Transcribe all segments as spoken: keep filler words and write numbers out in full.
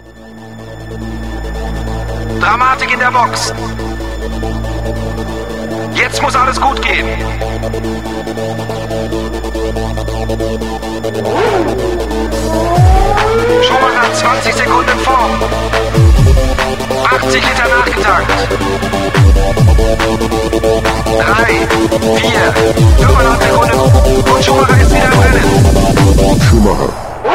Dramatik in der Box. Jetzt muss alles gut gehen. Schumacher zwanzig Sekunden vor. achtzig Liter nachgetankt. drei, vier, fünfundachtzig Sekunden und Schumacher ist wieder im Rennen. Schumacher.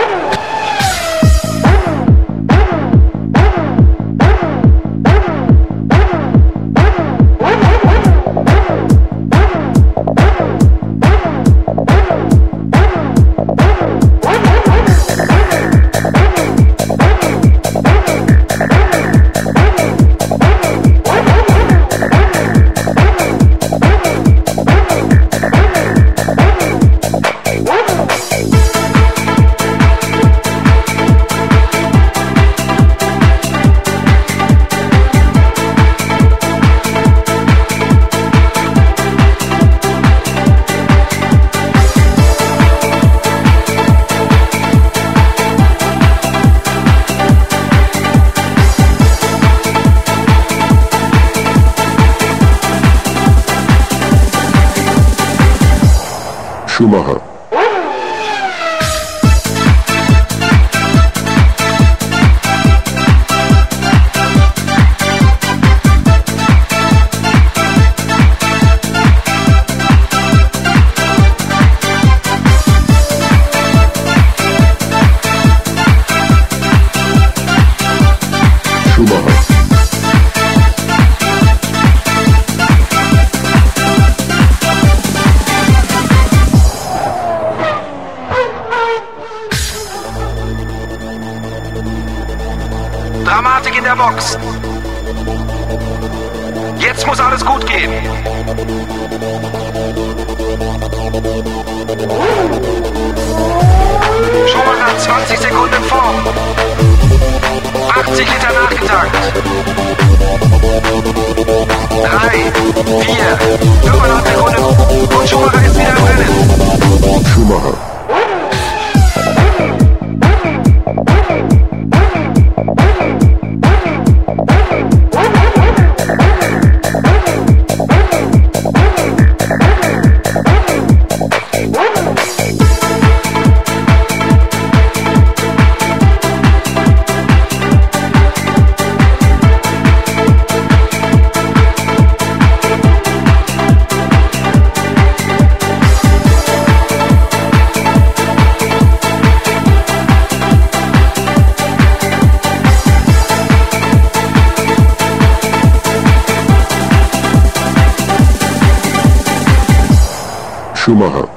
Schumacher. Schumacher. Dramatik in der Box. Jetzt muss alles gut gehen. Schumacher zwanzig Sekunden vor. achtzig Liter nachgetankt. drei, vier, fünfundachtzig Sekunden und Schumacher ist wieder im Rennen. Schumacher. Schumacher.